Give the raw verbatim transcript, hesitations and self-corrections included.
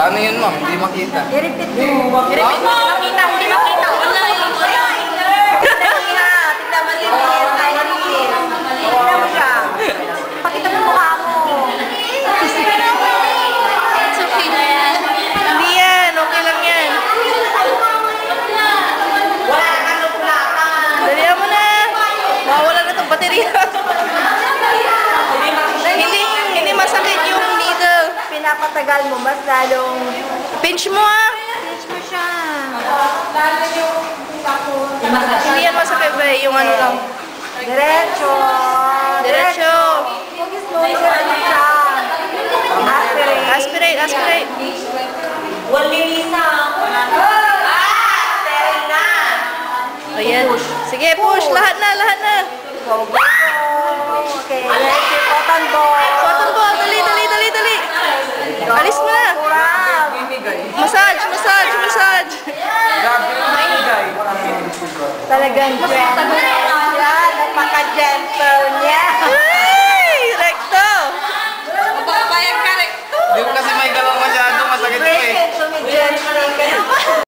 Paano yun, ma'am? Hindi makita. I-repeat mo. I-repeat mo. Makita, hindi makita. Wala. Tignan mo nga. Tignan mo din. Tignan mo siya. Pakita mo mukha mo. It's okay na yan. Hindi yan. Okay lang yan. Wala na ano platan. Dalihan mo na. Mawala na itong baterya. Hindi, hindi masakit yung needle. Pinapatagal mo, mas lalong... Pinch mo ah. Pinch mo siya. Hindi yan masakit ba? Yung ano lang. Diretso. Diretso. Huwag slowly ka lang siya. Aspirate. Aspirate, aspirate. Walilisa. Ah! Steril na. Ayan. Sige, push. Lahat na, lahat na. Go, go, go. Okay, let's see. Cotton ball. Cotton ball. Dali, dali, dali, dali. Alis mo na. Kurang. Massage, massage, massage. Grabe, maingay. Talagang gentle. Yan, napaka-gentle.